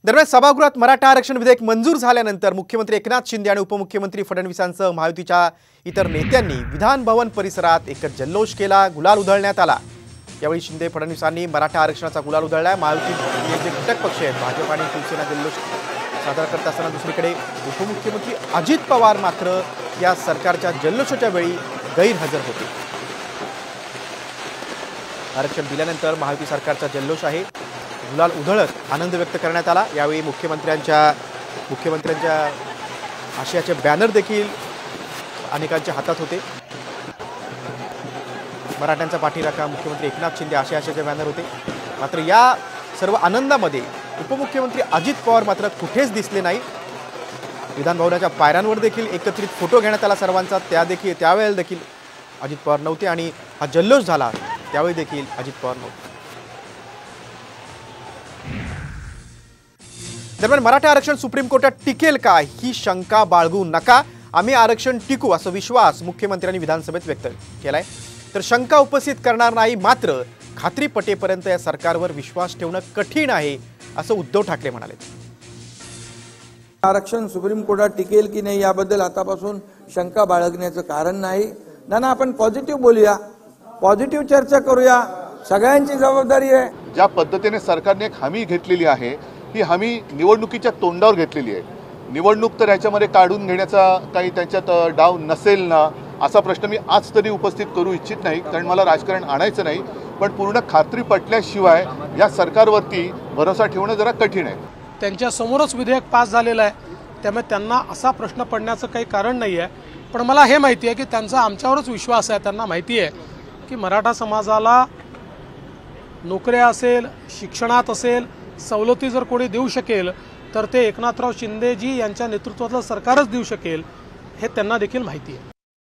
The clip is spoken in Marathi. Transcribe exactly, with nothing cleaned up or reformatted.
दरम्यान सभागृहात मराठा आरक्षण विधेयक मंजूर झाल्यानंतर मुख्यमंत्री एकनाथ शिंदे आणि उपमुख्यमंत्री फडणवीसांसह महायुतीच्या इतर नेत्यांनी विधान भवन परिसरात एक जल्लोष केला, गुलाल उधळण्यात आला। यावेळी शिंदे फडणवीसांनी मराठा आरक्षणाचा गुलाल उधळला। महायुतीचे जे घटक पक्ष आहेत भाजप आणि शिवसेना जल्लोष साजरा करत असताना दुसरीकडे उपमुख्यमंत्री अजित पवार मात्र या सरकारच्या जल्लोषाच्या वेळी गैरहजर होते। आरक्षण दिल्यानंतर महायुती सरकारचा जल्लोष आहे, गुलाल उधळत आनंद व्यक्त करण्यात आला। यावेळी मुख्यमंत्र्यांच्या मुख्यमंत्र्यांच्या आशयाचे बॅनर देखील अनेकांच्या हातात होते। मराठ्यांचा पाठीराखा मुख्यमंत्री एकनाथ शिंदे अशा आशयाचे बॅनर होते। मात्र या सर्व आनंदामध्ये उपमुख्यमंत्री अजित पवार मात्र कुठेच दिसले नाही। विधान भवनाच्या पायऱ्यांवर देखील एकत्रित फोटो घेण्यात आला सर्वांचा, त्या देखील त्यावेळेला देखील अजित पवार नव्हते आणि हा जल्लोष झाला त्यावेळी देखील अजित पवार नव्हते। दरम्यान मराठा आरक्षण सुप्रीम कोर्टात टिकेल का ही शंका बाळगू नका, आम्ही आरक्षण टिकू असा विश्वास मुख्यमंत्र्यांनी विधानसभेत व्यक्त केलाय। तर शंका उपस्थित करणार नाही, मात्र खात्री पटेपर्यंत या सरकारवर विश्वास ठेवणं कठीण आहे असं उद्धव ठाकरे म्हणाले। आरक्षण सुप्रीम कोर्टात टिकेल की नाही याबद्दल आतापासून शंका बाळगण्याचं कारण नाही। ना ना आपण पॉझिटिव्ह बोलूया, पॉझिटिव्ह चर्चा करूया, सगळ्यांची जबाबदारी आहे। ज्या पद्धतीने सरकारने एक हमी घेतलेली आहे ही हमी निवडणुकीच्या तोंडावर घेतलेली आहे। निवडणूक तर याच्यामध्ये काढून घेण्याचा काही त्यांच्यात डाव नसेल ना असा प्रश्न मी आज तरी उपस्थित करू इच्छित नाही, कारण मला राजकारण आणायचं नाही। पण पूर्ण खात्री पटल्याशिवाय या सरकारवरती भरोसा ठेवणं जरा कठीण आहे। त्यांच्या समोरच विधेयक पास झालेलं आहे, त्यामुळे त्यांना असा प्रश्न पडण्याचं काही कारण नाही आहे। पण मला हे माहिती आहे की त्यांचा आमच्यावरच विश्वास आहे। त्यांना माहिती आहे की मराठा समाजाला नोकऱ्या असेल, शिक्षणात असेल, सवलती जर कोणी देऊ शकेल तर ते एकनाथराव शिंदेजी यांच्या नेतृत्वातलं सरकारच देऊ शकेल, हे त्यांना देखील माहिती आहे।